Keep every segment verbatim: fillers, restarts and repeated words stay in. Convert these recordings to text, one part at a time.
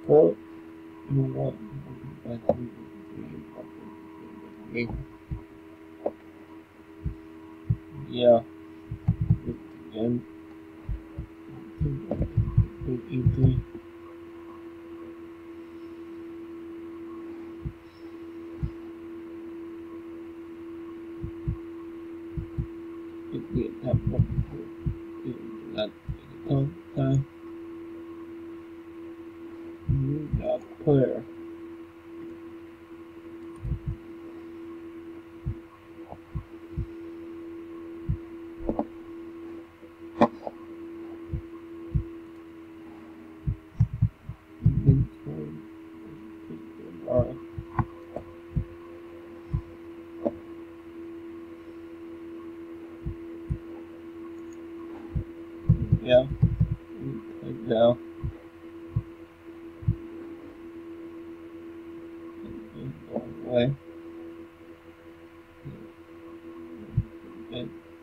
Well, you know what? I think we yeah, again, easily. It did have one that don't die. You got player. Alright. Yeah. Take down. Away. Okay.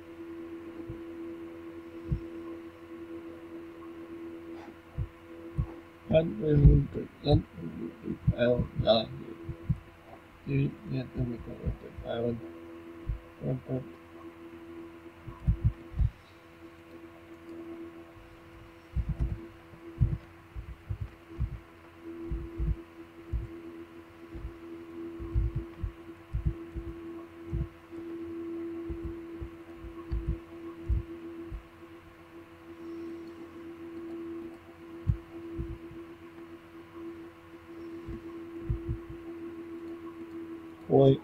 One really percent I'll die here. You get to make a island. One point. Wait.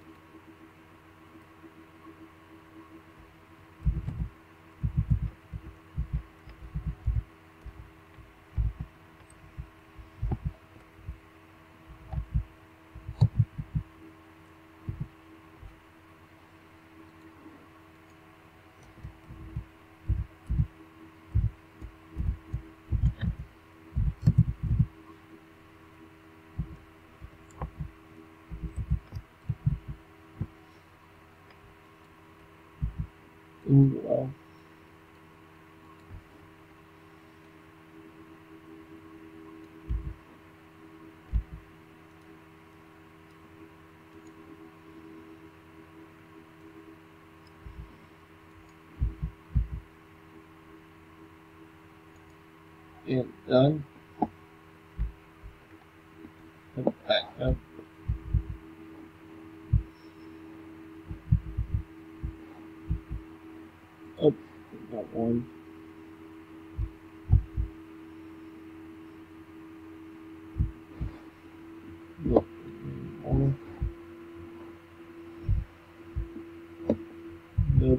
Ooh, well. It done. Put back up. Up. Got one. Look. One. Nope.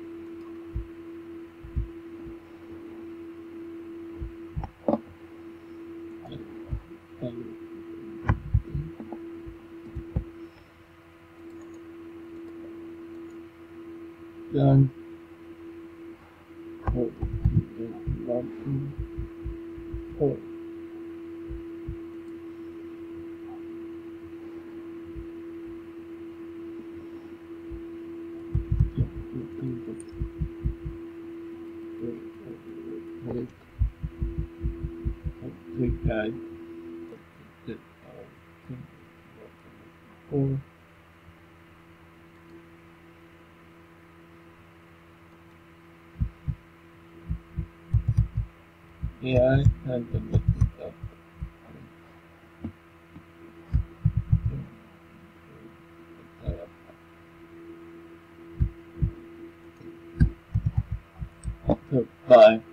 Done. Hold. One. Hold. Take that. Four. Yeah, I had to look this up. Bye.